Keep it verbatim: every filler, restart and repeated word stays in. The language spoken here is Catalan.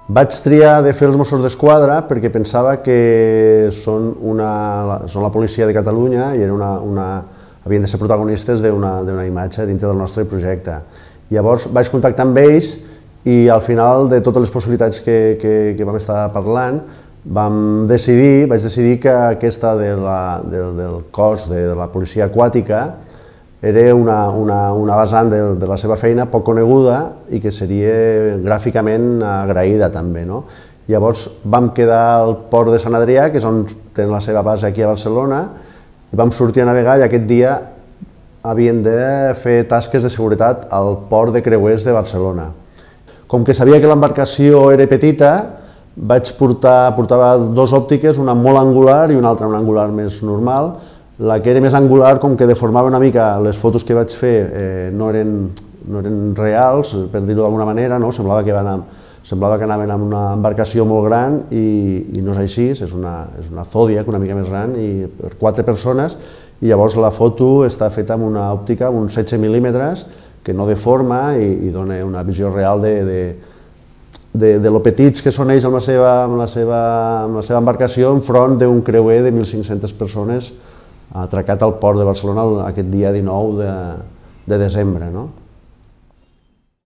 Vaig triar de fer els Mossos d'Esquadra perquè pensava que són, una, són la policia de Catalunya i era una, una, havien de ser protagonistes d'una imatge dintre del nostre projecte. Llavors vaig contactar amb ells i al final de totes les possibilitats que, que, que vam estar parlant vam decidir, vaig decidir que aquesta de la, de, del cos de, de la policia aquàtica era una, una, una vessant de, de la seva feina poc coneguda i que seria gràficament agraïda també. No? Llavors vam quedar al port de Sant Adrià, que és on tenen la seva base aquí a Barcelona, i vam sortir a navegar i aquest dia havien de fer tasques de seguretat al port de creuers de Barcelona. Com que sabia que l'embarcació era petita, vaig portar, portava dos òptiques, una molt angular i una altra una angular més normal. La que era més angular, com que deformava una mica, les fotos que vaig fer eh, no, eren, no eren reals, per dir-ho d'alguna manera, no? semblava, que van, semblava que anaven amb una embarcació molt gran i, i no és així, és una, és una Zodiac una mica més gran i per quatre persones, i llavors la foto està feta amb una òptica, amb uns setze mil·límetres, que no deforma i, i dona una visió real de, de, de, de lo petits que són ells amb la seva, amb la seva, amb la seva embarcació enfront d'un creuer de mil cinc-centes persones atracat al port de Barcelona aquest dia dinou de desembre.